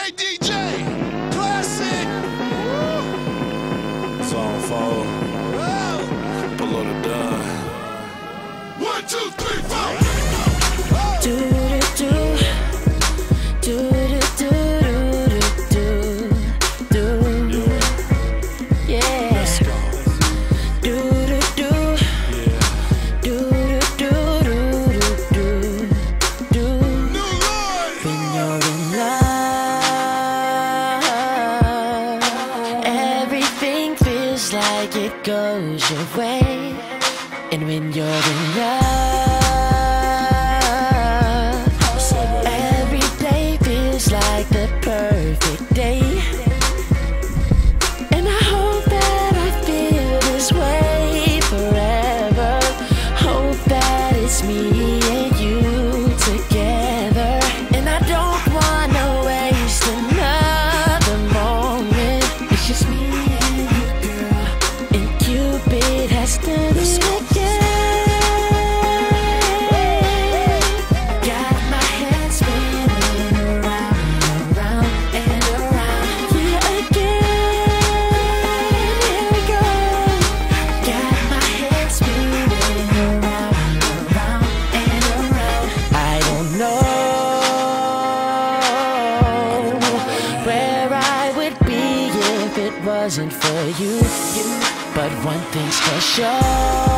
DJ, classic. Song 4, Oh. below the done. 1, 2, 3, 4. Do do do do do do do do. Yeah. Let's go. Do do do Yeah. do do do do do. New Lord. When you're in love, everything feels like it goes your way, and when you're in love, every day feels like the perfect day. And I hope that I feel this way forever. Hope that it's me and you together. And I don't wanna waste another moment. It's just me and you, girl, and Cupid has done it again. Got my head spinning around and around and around. Yeah, again. Here we go. Got my head spinning around and around and around. I don't know where I would be if it wasn't for you. But one thing's for sure,